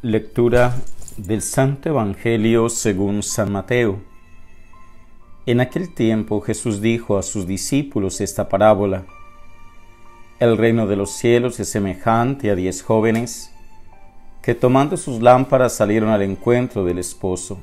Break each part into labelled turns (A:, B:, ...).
A: Lectura del Santo Evangelio según San Mateo. En aquel tiempo Jesús dijo a sus discípulos esta parábola: El reino de los cielos es semejante a 10 jóvenes que tomando sus lámparas salieron al encuentro del esposo.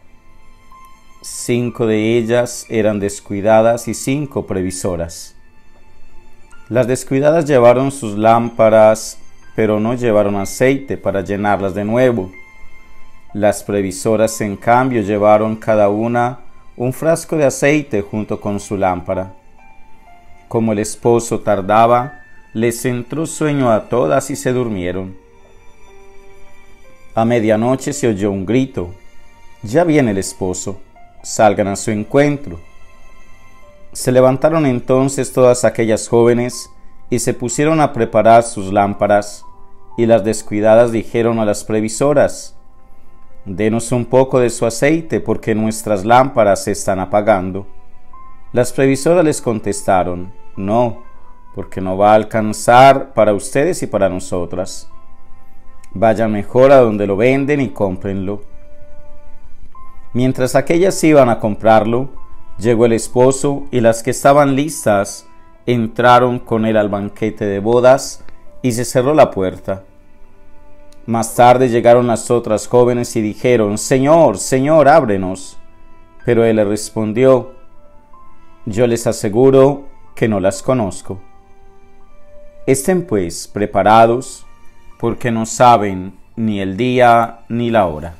A: 5 de ellas eran descuidadas y 5 previsoras. Las descuidadas llevaron sus lámparas, pero no llevaron aceite para llenarlas de nuevo. Las previsoras, en cambio, llevaron cada una un frasco de aceite junto con su lámpara. Como el esposo tardaba, les entró sueño a todas y se durmieron. A medianoche se oyó un grito: «Ya viene el esposo, salgan a su encuentro». Se levantaron entonces todas aquellas jóvenes y se pusieron a preparar sus lámparas, y las descuidadas dijeron a las previsoras: «Denos un poco de su aceite, porque nuestras lámparas se están apagando». Las previsoras les contestaron: «No, porque no va a alcanzar para ustedes y para nosotras. Vayan mejor a donde lo venden y cómprenlo». Mientras aquellas iban a comprarlo, llegó el esposo, y las que estaban listas entraron con él al banquete de bodas, y se cerró la puerta. Más tarde llegaron las otras jóvenes y dijeron: «Señor, Señor, ábrenos». Pero él les respondió: «Yo les aseguro que no las conozco. Estén pues preparados, porque no saben ni el día ni la hora».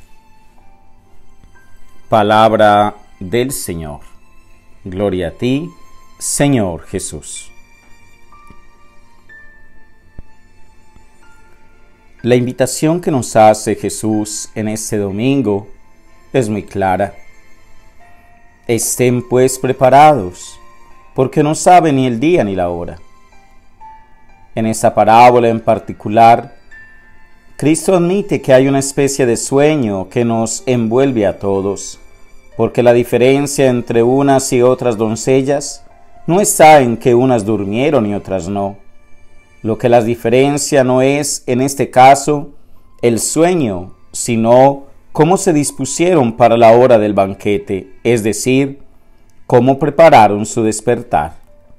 A: Palabra del Señor. Gloria a ti, Señor Jesús. La invitación que nos hace Jesús en este domingo es muy clara. Estén pues preparados, porque no saben ni el día ni la hora. En esta parábola en particular, Cristo admite que hay una especie de sueño que nos envuelve a todos, porque la diferencia entre unas y otras doncellas no está en que unas durmieron y otras no. Lo que las diferencia no es, en este caso, el sueño, sino cómo se dispusieron para la hora del banquete, es decir, cómo prepararon su despertar.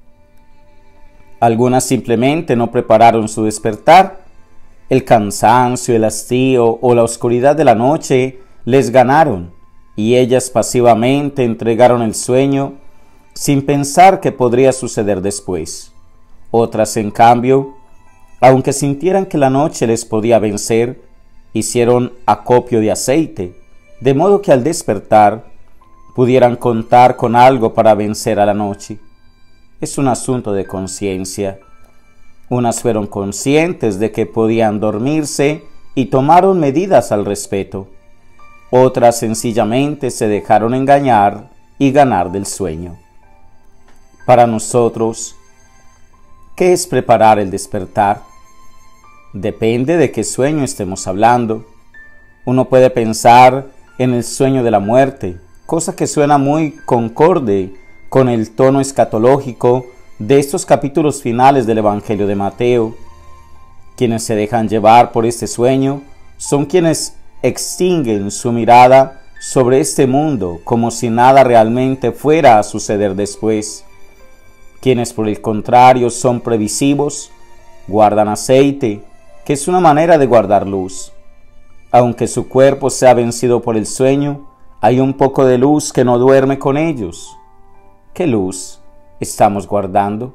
A: Algunas simplemente no prepararon su despertar. El cansancio, el hastío o la oscuridad de la noche les ganaron, y ellas pasivamente entregaron el sueño sin pensar qué podría suceder después. Otras, en cambio, aunque sintieran que la noche les podía vencer, hicieron acopio de aceite, de modo que al despertar pudieran contar con algo para vencer a la noche. Es un asunto de conciencia. Unas fueron conscientes de que podían dormirse y tomaron medidas al respecto. Otras sencillamente se dejaron engañar y ganar del sueño. Para nosotros, ¿qué es preparar el despertar? Depende de qué sueño estemos hablando. Uno puede pensar en el sueño de la muerte, cosa que suena muy concorde con el tono escatológico de estos capítulos finales del Evangelio de Mateo. Quienes se dejan llevar por este sueño son quienes extinguen su mirada sobre este mundo como si nada realmente fuera a suceder después. Quienes, por el contrario, son previsivos, guardan aceite, que es una manera de guardar luz. Aunque su cuerpo sea vencido por el sueño, hay un poco de luz que no duerme con ellos. ¿Qué luz estamos guardando?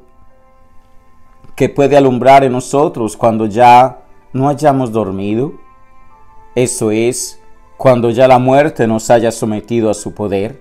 A: ¿Qué puede alumbrar en nosotros cuando ya no hayamos dormido? Eso es, cuando ya la muerte nos haya sometido a su poder.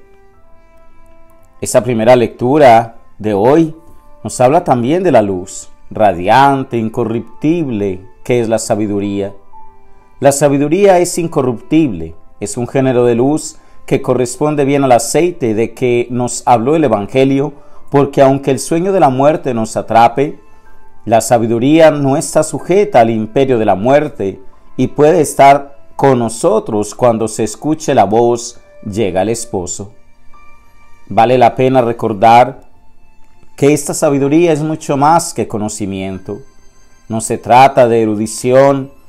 A: Esa primera lectura de hoy nos habla también de la luz, radiante, incorruptible, que es la sabiduría. La sabiduría es incorruptible, es un género de luz que corresponde bien al aceite de que nos habló el Evangelio, porque aunque el sueño de la muerte nos atrape, la sabiduría no está sujeta al imperio de la muerte y puede estar con nosotros cuando se escuche la voz: «Llega el esposo». Vale la pena recordar que esta sabiduría es mucho más que conocimiento. No se trata de erudición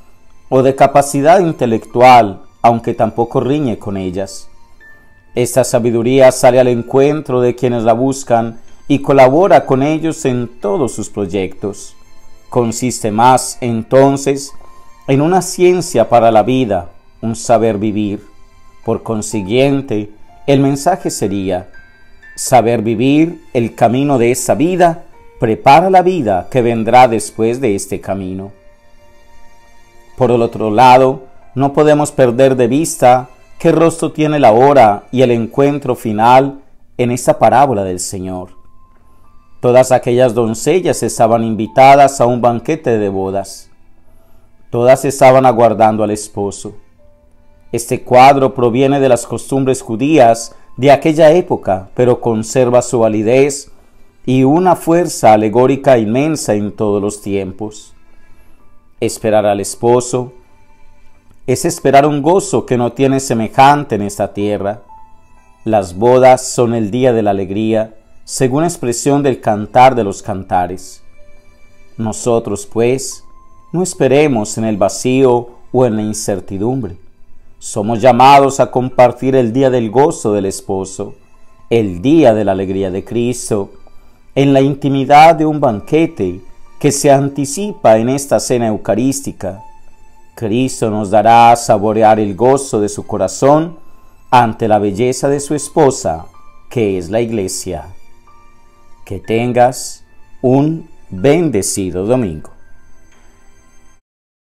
A: o de capacidad intelectual, aunque tampoco riñe con ellas. Esta sabiduría sale al encuentro de quienes la buscan y colabora con ellos en todos sus proyectos. Consiste más, entonces, en una ciencia para la vida, un saber vivir. Por consiguiente, el mensaje sería: saber vivir el camino de esa vida prepara la vida que vendrá después de este camino. Por el otro lado, no podemos perder de vista qué rostro tiene la hora y el encuentro final en esta parábola del Señor. Todas aquellas doncellas estaban invitadas a un banquete de bodas. Todas estaban aguardando al esposo. Este cuadro proviene de las costumbres judías de aquella época, pero conserva su validez y una fuerza alegórica inmensa en todos los tiempos. Esperar al esposo es esperar un gozo que no tiene semejante en esta tierra. Las bodas son el día de la alegría, según expresión del Cantar de los Cantares. Nosotros, pues, no esperemos en el vacío o en la incertidumbre. Somos llamados a compartir el día del gozo del esposo, el día de la alegría de Cristo, en la intimidad de un banquete que se anticipa en esta cena eucarística. Cristo nos dará a saborear el gozo de su corazón ante la belleza de su esposa, que es la Iglesia. Que tengas un bendecido domingo.